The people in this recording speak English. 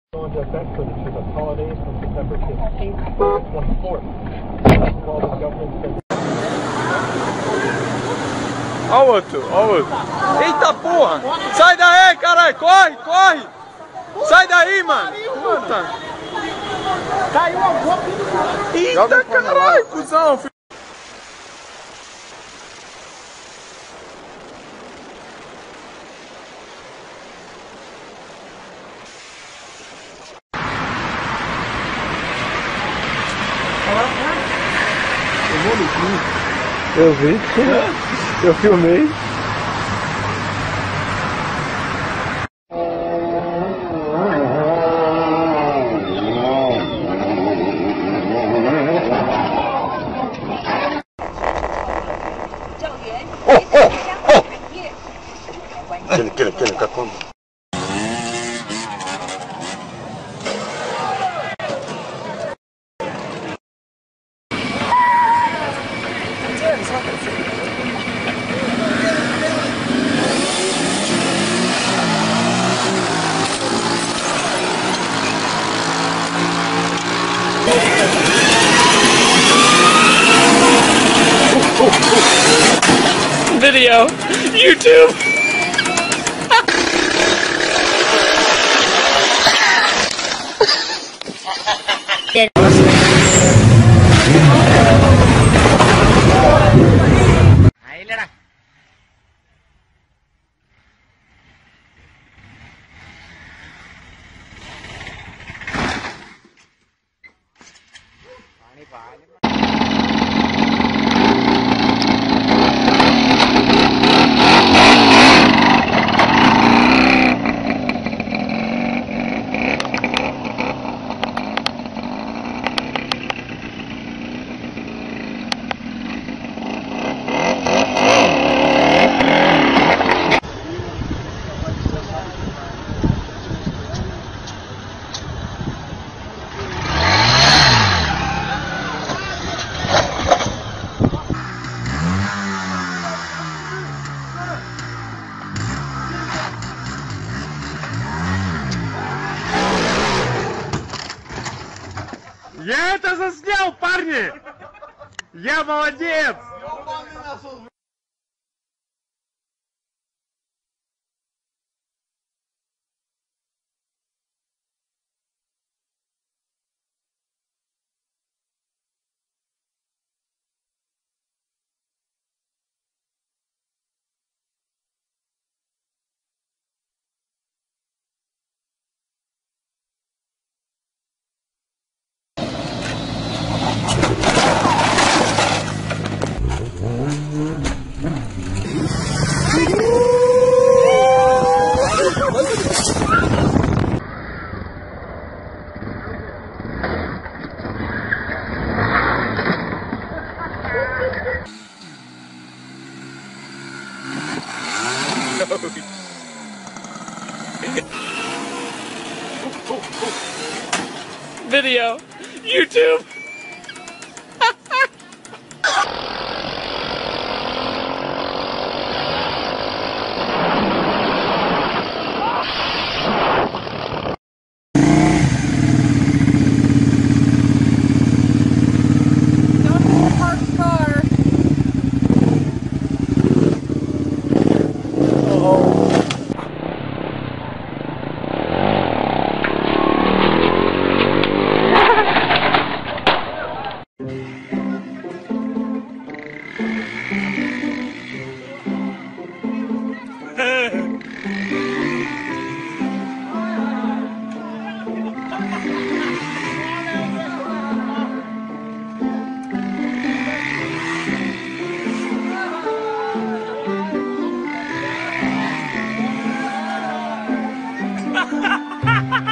Go into effect for the holidays from September 15th to the 24th. While the government says... Ó o outro, ó o outro. Eita porra! Sai daí, caralho! Corre, corre! Sai daí, mano! Puta! Caiu a boca. Eita caralho, cuzão! Eu vi, eu filmei. Aquele, como? Video, YouTube. Ahí le da. Я это заснял, парни! Я молодец! Video, YouTube. Ha ha ha ha!